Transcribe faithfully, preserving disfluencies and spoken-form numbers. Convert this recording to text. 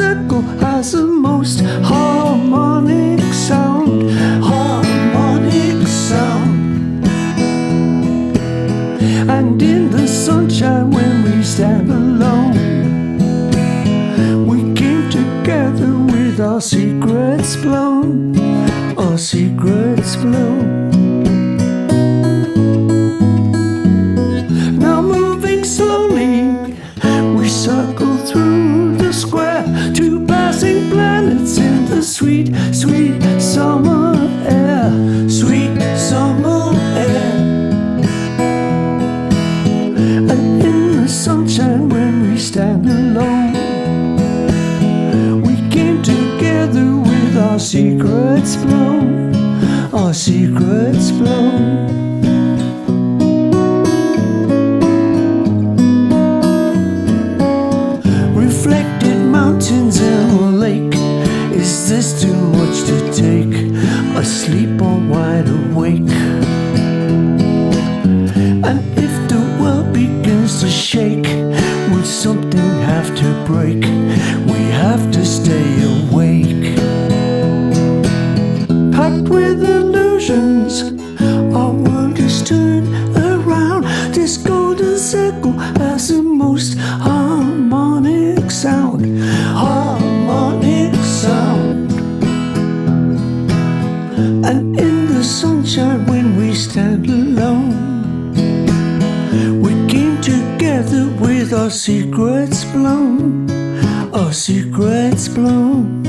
circle has the most harmonic sound. Harmonic sound. And in the sunshine when we stand alone, we came together with our secrets blown. Our secrets blown. Now moving slowly, we circle through the square, two passing planets in the sweet, sweet summer air. Sweet summer air. And in the sunshine when we stand alone, we came together with our secrets blown. Our secrets blown. Reflected mountains in a lake. Is this too much to take? Asleep or wide awake? And if the world begins to shake, will something have to break? We have to stay awake. Packed with illusions, our world is turned around. This golden circle has the most harmonic sound. Harmonic sound. And in the sunshine when we stand alone, we came together with our secrets blown. Our secrets blown.